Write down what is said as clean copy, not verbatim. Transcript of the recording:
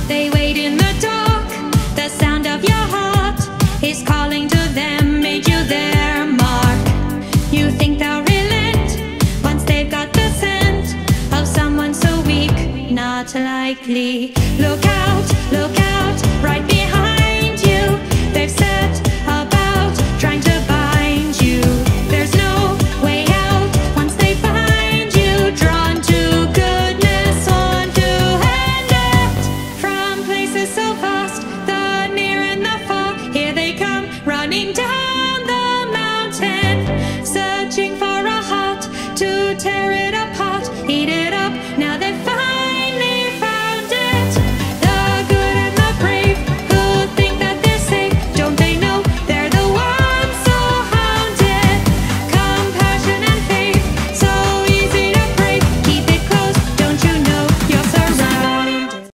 They wait in the dark, the sound of your heart is calling to them, made you their mark. You think they'll relent once they've got the scent of someone so weak, not likely. Look out, right behind